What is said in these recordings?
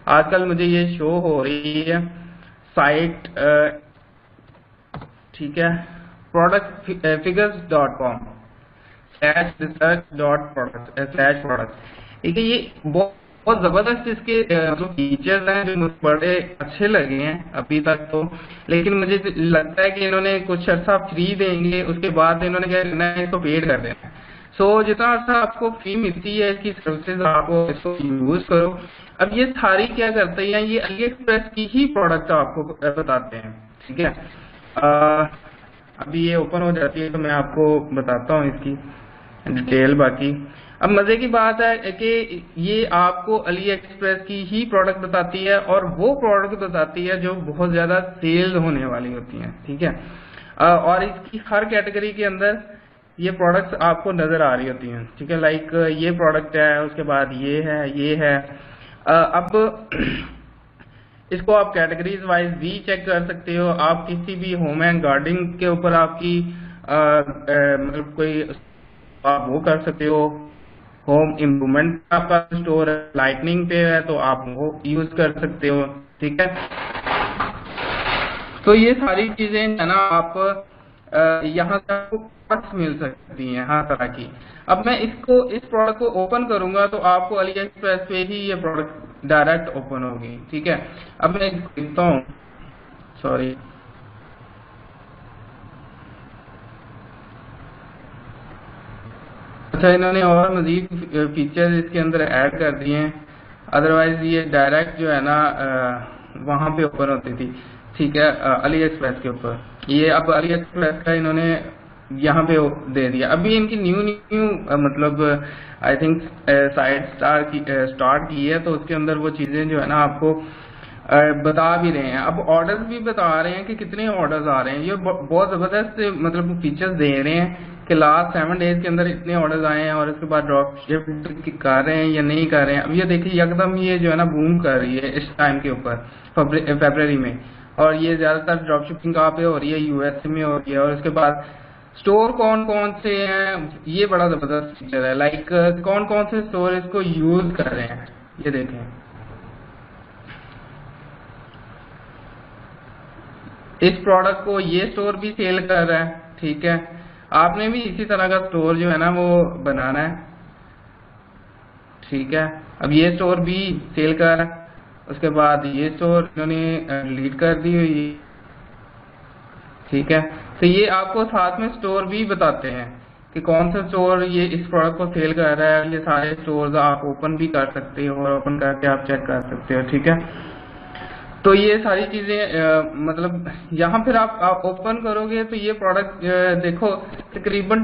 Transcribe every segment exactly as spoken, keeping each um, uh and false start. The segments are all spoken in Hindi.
आजकल मुझे ये शो हो रही है साइट, ठीक है, product figures dot com slash research dot product slash product. ठीक है, ये बहुत बहुत जबरदस्त इसके जो फीचर्स हैं जो मुझे बड़े अच्छे लगे हैं अभी तक तो, लेकिन मुझे लगता है कि इन्होंने कुछ अर्सा फ्री देंगे, उसके बाद इन्होंने क्या करना है, इसको पेड कर देना है। सो so, जितना अर्सा आपको फ्री मिलती है इसकी सर्विसेज, आपको इसको यूज करो। अब ये सारी क्या करते हैं, ये अली एक्सप्रेस की ही प्रोडक्ट आपको बताते हैं। ठीक है, आ, अभी ये ओपन हो जाती है तो मैं आपको बताता हूँ इसकी डिटेल। बाकी अब मजे की बात है कि ये आपको अली एक्सप्रेस की ही प्रोडक्ट बताती है, और वो प्रोडक्ट बताती है जो बहुत ज्यादा सेल होने वाली होती हैं। ठीक है, और इसकी हर कैटेगरी के अंदर ये प्रोडक्ट्स आपको नजर आ रही होती हैं। ठीक है, लाइक ये प्रोडक्ट है, उसके बाद ये है, ये है। अब इसको आप कैटेगरीज वाइज भी चेक कर सकते हो। आप किसी भी होम एंड गार्डनिंग के ऊपर आपकी मतलब कोई आप वो कर सकते हो। होम इम्प्रूवमेंट आपका स्टोर है, लाइटनिंग पे है तो आप वो यूज कर सकते हो। ठीक है, तो ये सारी चीजें है ना आप यहाँ से आपको प्रोडक्ट्स मिल सकती हैं हर तरह की। अब मैं इसको इस प्रोडक्ट को ओपन करूंगा तो आपको अली एक्सप्रेस पे ही ये प्रोडक्ट डायरेक्ट ओपन होगी। ठीक है, अब मैं देखता हूँ, सॉरी अच्छा इन्होंने और मजीद फीचर्स इसके अंदर ऐड कर दिए हैं, अदरवाइज ये डायरेक्ट जो है ना वहां पे ओपन होती थी। ठीक है, अली एक्सप्रेस के ऊपर, ये अब अली एक्सप्रेस का इन्होंने यहाँ पे दे दिया। अभी इनकी न्यू न्यू मतलब आई थिंक साइट स्टार्ट की स्टार्ट की है, तो उसके अंदर वो चीजें जो है ना आपको बता भी रहे हैं। अब ऑर्डर्स भी बता रहे हैं कि कितने ऑर्डर्स आ रहे हैं। ये बहुत जबरदस्त मतलब फीचर्स दे रहे हैं कि लास्ट सेवन डेज के अंदर इतने ऑर्डर्स आए हैं, और उसके बाद ड्रॉप शिफ्ट कर रहे हैं या नहीं कर रहे हैं। अब ये देखिए एकदम ये जो है ना बूम कर रही है इस टाइम के ऊपर फरवरी में, और ये ज्यादातर ड्रॉप शिपिंग कहाँ पे हो रही है, यूएस में हो रही है। और उसके बाद स्टोर कौन कौन से हैं, ये बड़ा जबरदस्त फीचर है। लाइक कौन कौन से स्टोर इसको यूज कर रहे हैं, ये देखें। इस प्रोडक्ट को ये स्टोर भी सेल कर रहा है। ठीक है, आपने भी इसी तरह का स्टोर जो है ना वो बनाना है। ठीक है, अब ये स्टोर भी सेल कर रहा है, उसके बाद ये स्टोर इन्होंने डिलीट कर दी हुई। ठीक है, तो ये आपको साथ में स्टोर भी बताते हैं कि कौन सा स्टोर ये इस प्रोडक्ट को सेल कर रहा है। ये सारे स्टोर आप ओपन भी कर सकते हो, और ओपन करके आप चेक कर सकते हो। ठीक है, तो ये सारी चीजें मतलब यहाँ फिर आप, आप ओपन करोगे तो ये प्रोडक्ट देखो तकरीबन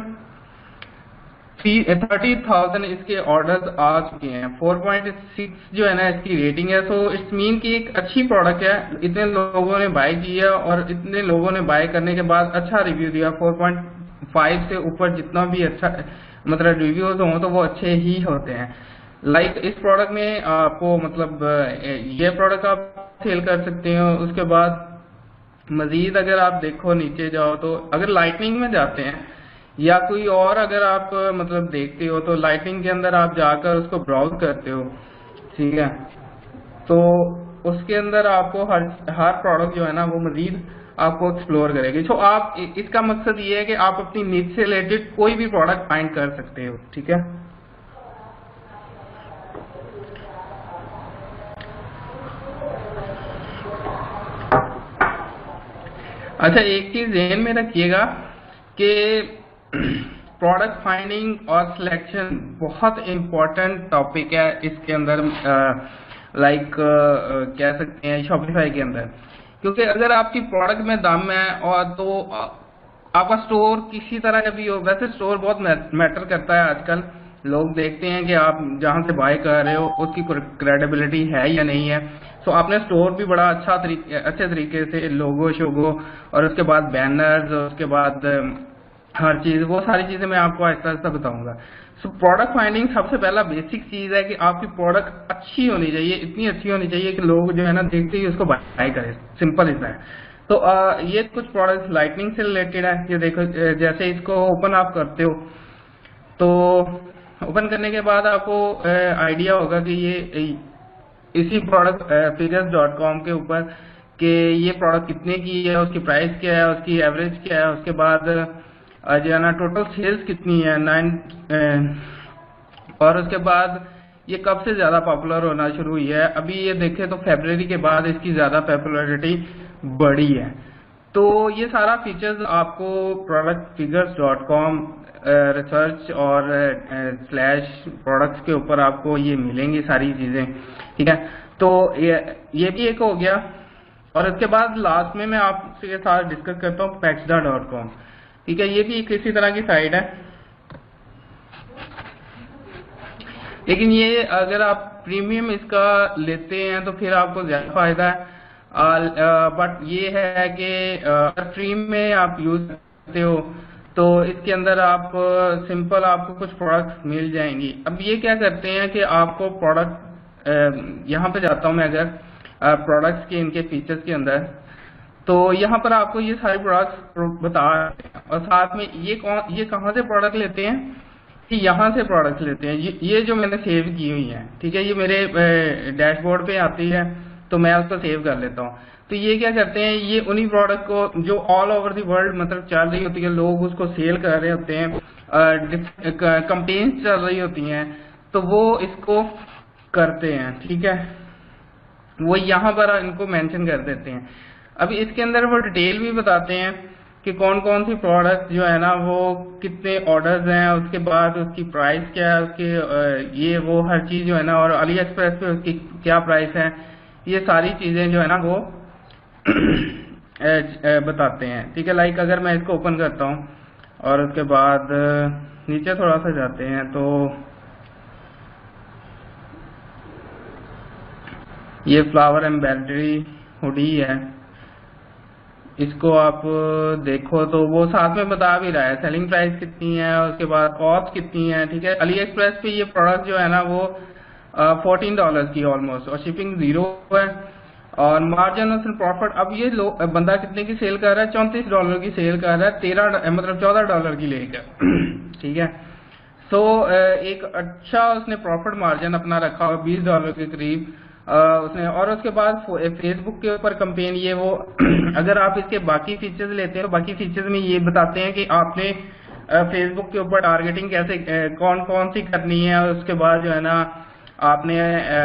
थर्टी थाउजेंड इसके ऑर्डर्स आ चुके हैं। फोर पॉइंट सिक्स जो है ना इसकी रेटिंग है। सो इट्स मीन की एक अच्छी प्रोडक्ट है, इतने लोगों ने बाय किया और इतने लोगों ने बाय करने के बाद अच्छा रिव्यू दिया। फोर पॉइंट फाइव से ऊपर जितना भी अच्छा मतलब रिव्यूज हो तो वो अच्छे ही होते हैं। लाइक like, इस प्रोडक्ट में आपको मतलब ये प्रोडक्ट आप सेल कर सकते हो। उसके बाद मजीद अगर आप देखो नीचे जाओ तो अगर लाइटनिंग में जाते हैं या कोई और अगर आप मतलब देखते हो तो लाइटनिंग के अंदर आप जाकर उसको ब्राउज करते हो। ठीक है, तो उसके अंदर आपको हर हर प्रोडक्ट जो है ना वो मजीद आपको एक्सप्लोर करेगी। तो आप इसका मकसद ये है कि आप अपनी नीड से रिलेटेड कोई भी प्रोडक्ट फाइंड कर सकते हो। ठीक है, अच्छा एक चीज ध्यान में रखिएगा कि प्रोडक्ट फाइंडिंग और सिलेक्शन बहुत इम्पोर्टेंट टॉपिक है इसके अंदर, लाइक कह सकते हैं शॉपिफाई के अंदर। क्योंकि अगर आपकी प्रोडक्ट में दम है और तो आपका स्टोर किसी तरह का भी हो, वैसे स्टोर बहुत मैटर करता है आजकल। लोग देखते हैं कि आप जहां से बाय कर रहे हो उसकी क्रेडिबिलिटी है या नहीं है। सो so, आपने स्टोर भी बड़ा अच्छा तरीके अच्छे तरीके से लोगो शोगो और उसके बाद बैनर्स और उसके बाद हर चीज वो सारी चीजें मैं आपको आहिस्ता आहिस्ता बताऊंगा। सो प्रोडक्ट फाइंडिंग सबसे पहला बेसिक चीज है कि आपकी प्रोडक्ट अच्छी होनी चाहिए, इतनी अच्छी होनी चाहिए कि लोग जो है ना देखते ही उसको बाय करें। सिंपल इज है। तो आ, ये कुछ प्रोडक्ट लाइटनिंग से रिलेटेड है। ये देखो जैसे इसको ओपन आप करते हो तो ओपन करने के बाद आपको आइडिया होगा कि ये इसी प्रोडक्ट फिगर्स डॉट कॉम के ऊपर कि ये प्रोडक्ट कितने की है, उसकी प्राइस क्या है, उसकी एवरेज क्या है, उसके बाद जो है ना टोटल सेल्स कितनी है नाइन, और उसके बाद ये कब से ज्यादा पॉपुलर होना शुरू हुई है। अभी ये देखें तो फरवरी के बाद इसकी ज्यादा पॉपुलैरिटी बढ़ी है। तो ये सारा फीचर्स आपको product figures dot com research और स्लैश प्रोडक्ट्स के ऊपर आपको ये मिलेंगी सारी चीजें, ठीक है। तो ये ये भी एक हो गया, और इसके बाद लास्ट में मैं आपके साथ डिस्कस करता हूँ पैक्सडा डॉट कॉम, ठीक है। ये भी किसी तरह की साइट है, लेकिन ये अगर आप प्रीमियम इसका लेते हैं तो फिर आपको ज्यादा फायदा है। बट ये है कि अगर फ्री में आप यूज करते हो तो इसके अंदर आप सिंपल आपको कुछ प्रोडक्ट्स मिल जाएंगी। अब ये क्या करते हैं कि आपको प्रोडक्ट, यहाँ पे जाता हूँ मैं अगर प्रोडक्ट्स के इनके फीचर्स के अंदर, तो यहाँ पर आपको ये सारे प्रोडक्ट्स बता, और साथ में ये कौन ये कहाँ से प्रोडक्ट लेते हैं कि यहाँ से प्रोडक्ट लेते हैं। ये, ये जो मैंने सेव की हुई है, ठीक है, ये मेरे डैशबोर्ड पे आती है तो मैं उसको सेव कर लेता हूँ। तो ये क्या करते हैं, ये उन्हीं प्रोडक्ट को जो ऑल ओवर द वर्ल्ड मतलब चल रही होती है, लोग उसको सेल कर रहे होते हैं, कंपेन्स चल रही होती हैं, तो वो इसको करते हैं, ठीक है, वो यहाँ पर इनको मेंशन कर देते हैं। अभी इसके अंदर वो डिटेल भी बताते हैं कि कौन कौन सी प्रोडक्ट जो है ना वो कितने ऑर्डर्स हैं, उसके बाद उसकी प्राइस क्या है, उसके ये वो हर चीज जो है ना, और अली एक्सप्रेस पे उसकी क्या प्राइस है, ये सारी चीजें जो है ना वो बताते हैं, ठीक है। लाइक अगर मैं इसको ओपन करता हूँ और उसके बाद नीचे थोड़ा सा जाते हैं तो ये फ्लावर एम्ब्रॉयडरी हुडी है, इसको आप देखो तो वो साथ में बता भी रहा है सेलिंग प्राइस कितनी है, उसके बाद कॉस्ट कितनी है, ठीक है। अली एक्सप्रेस पे ये प्रोडक्ट जो है ना वो फोर्टीन डॉलर की ऑलमोस्ट, और शिपिंग जीरो है, और मार्जिन और प्रॉफिट, अब ये लो बंदा कितने की सेल कर रहा है, चौंतीस डॉलर की सेल कर रहा है, तेरह मतलब चौदह डॉलर की लेकर, ठीक है। सो एक अच्छा उसने प्रॉफिट मार्जिन अपना रखा हुआ बीस डॉलर के करीब उसने। और उसके बाद फेसबुक के ऊपर कंपेन, ये वो अगर आप इसके बाकी फीचर्स लेते हैं तो बाकी फीचर्स में ये बताते हैं कि आपने फेसबुक के ऊपर टारगेटिंग कैसे कौन कौन सी करनी है, उसके बाद जो है ना आपने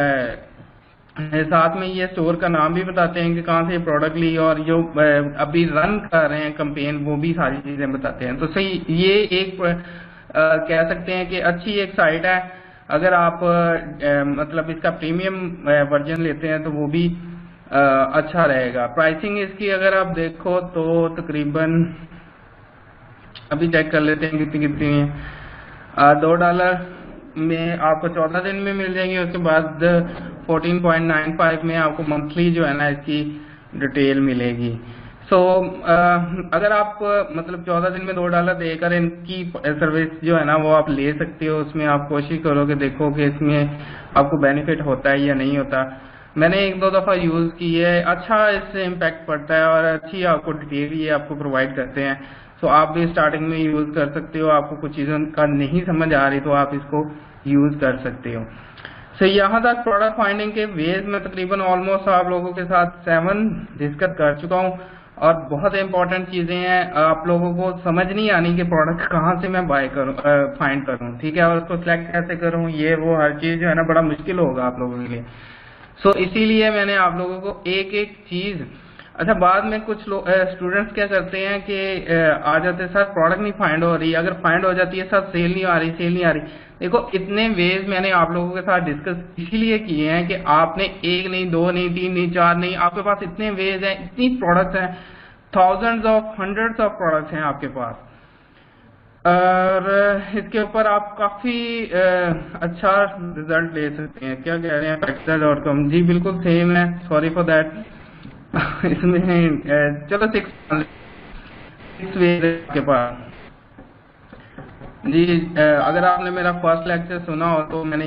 साथ में ये स्टोर का नाम भी बताते हैं कि कहाँ से प्रोडक्ट ली, और जो अभी रन कर रहे हैं कंपेन वो भी सारी चीजें बताते हैं। तो सही ये एक आ, कह सकते हैं कि अच्छी एक साइट है। अगर आप आ, मतलब इसका प्रीमियम वर्जन लेते हैं तो वो भी आ, अच्छा रहेगा। प्राइसिंग इसकी अगर आप देखो तो तकरीबन अभी चेक कर लेते हैं कितनी कितनी है, दो डॉलर में आपको चौदह दिन में मिल जाएंगे, उसके बाद फोर्टीन पॉइंट नाइन फाइव में आपको मंथली जो है ना इसकी डिटेल मिलेगी। सो so, अगर आप मतलब चौदह दिन में दो डॉलर देकर इनकी सर्विस जो है ना वो आप ले सकते हो, उसमें आप कोशिश करो कि देखो कि इसमें आपको बेनिफिट होता है या नहीं होता। मैंने एक दो दफा यूज की है, अच्छा इससे इम्पैक्ट पड़ता है और अच्छी आपको डिटेल ये आपको प्रोवाइड करते हैं। सो so, आप भी स्टार्टिंग में यूज कर सकते हो, आपको कुछ चीजों का नहीं समझ आ रही तो आप इसको यूज कर सकते हो। सो so, यहाँ तक प्रोडक्ट फाइंडिंग के वेज में तकरीबन ऑलमोस्ट आप लोगों के साथ सेवन डिस्कस कर चुका हूँ, और बहुत इंपॉर्टेंट चीजें हैं। आप लोगों को समझ नहीं आनी कि प्रोडक्ट कहाँ से मैं बाय करूँ फाइंड करूँ, ठीक है, और उसको सिलेक्ट कैसे करूँ, ये वो हर चीज जो है ना बड़ा मुश्किल होगा आप लोगों के लिए। सो so, इसीलिए मैंने आप लोगों को एक एक चीज, अच्छा बाद में कुछ लोग स्टूडेंट्स क्या करते हैं कि आ जाते हैं सर प्रोडक्ट नहीं फाइंड हो रही, अगर फाइंड हो जाती है सर सेल नहीं आ रही सेल नहीं आ रही। देखो इतने वेज मैंने आप लोगों के साथ डिस्कस इसीलिए किए हैं कि आपने एक नहीं दो नहीं तीन नहीं चार नहीं, आपके पास इतने वेज हैं, इतनी प्रोडक्ट्स हैं, thousands of hundreds of products हैं आपके पास, और इसके ऊपर आप काफी अच्छा रिजल्ट ले सकते हैं। क्या कह रहे हैं पैक्सडा डॉट कॉम, जी बिल्कुल सेम है, सॉरी फॉर दैट। इसमें चलो सिक्स सिक्स वेज के पास जी। अगर आपने मेरा फर्स्ट लेक्चर सुना हो तो मैंने